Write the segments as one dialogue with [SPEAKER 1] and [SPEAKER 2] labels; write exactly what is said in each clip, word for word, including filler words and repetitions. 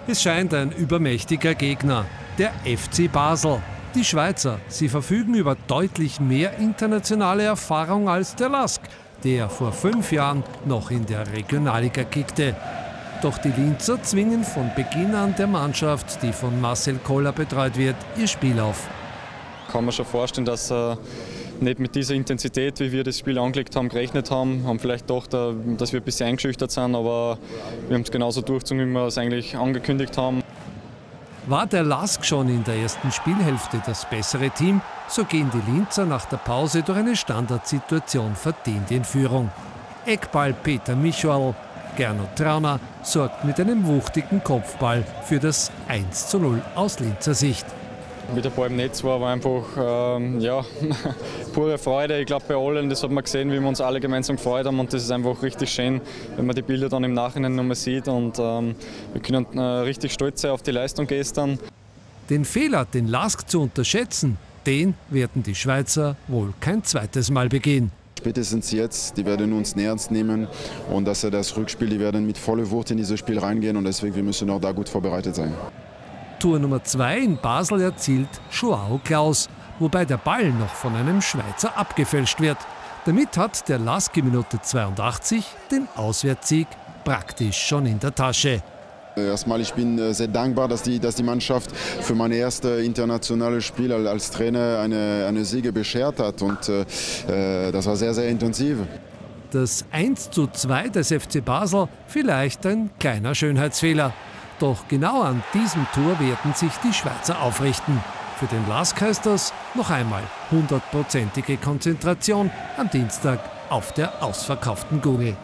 [SPEAKER 1] Es scheint ein übermächtiger Gegner, der F C Basel. Die Schweizer, sie verfügen über deutlich mehr internationale Erfahrung als der Lask, der vor fünf Jahren noch in der Regionalliga kickte. Doch die Linzer zwingen von Beginn an der Mannschaft, die von Marcel Koller betreut wird, ihr Spiel auf.
[SPEAKER 2] Kann man schon vorstellen, dass äh, nicht mit dieser Intensität, wie wir das Spiel angelegt haben, gerechnet haben. Haben vielleicht doch, da, dass wir ein bisschen eingeschüchtert sind, aber wir haben es genauso durchgezogen, wie wir es eigentlich angekündigt haben.
[SPEAKER 1] War der Lask schon in der ersten Spielhälfte das bessere Team, so gehen die Linzer nach der Pause durch eine Standardsituation verdient in Führung. Eckball Peter Michoal, Gernot Trauner sorgt mit einem wuchtigen Kopfball für das eins zu null aus Linzer Sicht.
[SPEAKER 2] Wie der Ball im Netz war, war einfach ähm, ja, pure Freude. Ich glaube bei allen, das hat man gesehen, wie wir uns alle gemeinsam gefreut haben, und das ist einfach richtig schön, wenn man die Bilder dann im Nachhinein nochmal sieht, und ähm, wir können äh, richtig stolz sein auf die Leistung gestern.
[SPEAKER 1] Den Fehler, den Lask zu unterschätzen, den werden die Schweizer wohl kein zweites Mal begehen.
[SPEAKER 3] Spätestens jetzt, die werden uns ernst nehmen, und dass das Rückspiel, die werden mit voller Wucht in dieses Spiel reingehen, und deswegen wir müssen auch da gut vorbereitet sein.
[SPEAKER 1] Tor Nummer zwei in Basel erzielt Joao Klaus, wobei der Ball noch von einem Schweizer abgefälscht wird. Damit hat der Lask in Minute zweiundachtzig den Auswärtssieg praktisch schon in der Tasche.
[SPEAKER 3] Erstmal, ich bin sehr dankbar, dass die, dass die Mannschaft für mein erstes internationales Spiel als Trainer eine, eine Siege beschert hat, und äh, das war sehr, sehr intensiv.
[SPEAKER 1] Das eins zu zwei des F C Basel, vielleicht ein kleiner Schönheitsfehler. Doch genau an diesem Tor werden sich die Schweizer aufrichten. Für den Lask heißt das noch einmal hundertprozentige Konzentration am Dienstag auf der ausverkauften Google.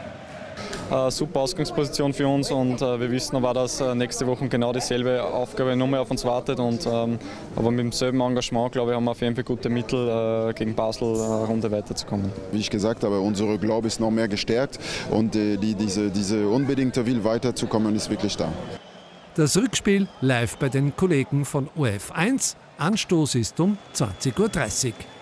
[SPEAKER 2] Äh, super Ausgangsposition für uns, und äh, wir wissen aber, dass äh, nächste Woche genau dieselbe Aufgabe nochmal auf uns wartet. Und, ähm, aber mit demselben Engagement, glaube ich, haben wir auf jeden Fall gute Mittel, äh, gegen Basel eine Runde weiterzukommen.
[SPEAKER 3] Wie ich gesagt habe, unser Glaube ist noch mehr gestärkt, und äh, die, diese, diese unbedingte Will weiterzukommen ist wirklich da.
[SPEAKER 1] Das Rückspiel live bei den Kollegen von O R F eins. Anstoß ist um zwanzig Uhr dreißig.